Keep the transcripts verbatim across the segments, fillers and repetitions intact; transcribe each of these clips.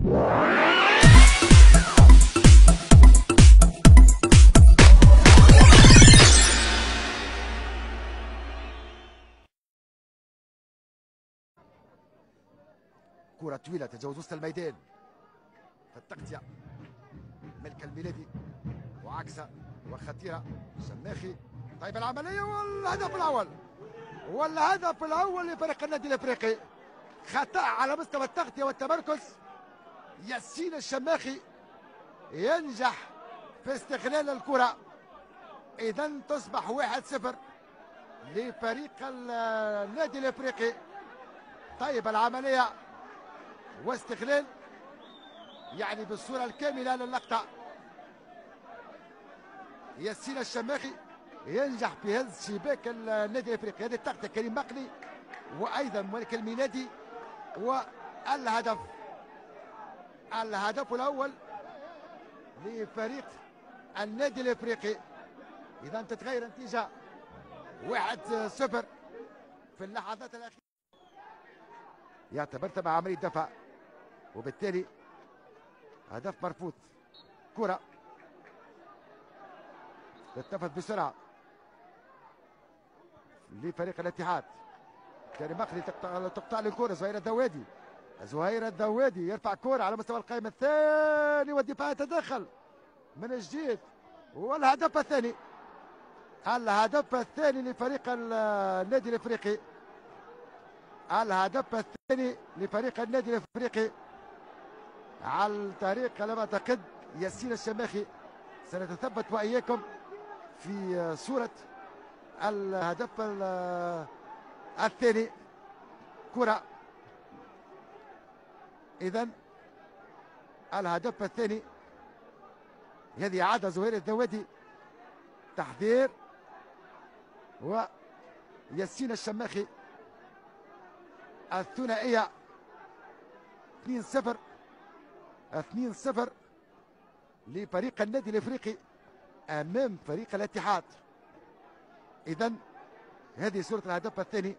كرة طويلة تتجاوز وسط الميدان في التغطية. ملك الميلادي وعكسه وخطيرة. شماخي طيب العملية والهدف الأول، والهدف الأول لفريق النادي الأفريقي. خطأ على مستوى التغطية والتمركز. ياسين الشماخي ينجح في استغلال الكرة. إذا تصبح واحد صفر لفريق النادي الأفريقي. طيب العملية واستغلال يعني بالصورة الكاملة للقطة. ياسين الشماخي ينجح في هز شباك النادي الافريقي. هذه التغطية كريم مقلي وايضا ملك الميلادي. والهدف الهدف الاول لفريق النادي الافريقي. اذا تتغير النتيجة واحد صفر في اللحظات الاخيرة. يعتبر تبع عملية دفع وبالتالي هدف مرفوض. كرة تلتفت بسرعة لفريق الاتحاد. كريم مقلي تقطع تقطع الكرة. زهير الدوادي زهير الدوادي يرفع كرة على مستوى القائم الثاني والدفاع يتدخل من جديد. والهدف الثاني الهدف الثاني لفريق النادي الافريقي. الهدف الثاني لفريق النادي الافريقي على طريق على ما اعتقد ياسين الشماخي. سنتثبت واياكم في صورة الهدف الثاني. كرة إذن الهدف الثاني. هذه عادة زهير الدوادي تحذير وياسين الشماخي. الثنائية اثنين صفر اثنين صفر لفريق النادي الافريقي امام فريق الاتحاد. اذا هذه صورة الهدف الثاني.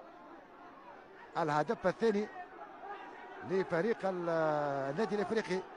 الهدف الثاني لفريق النادي الافريقي.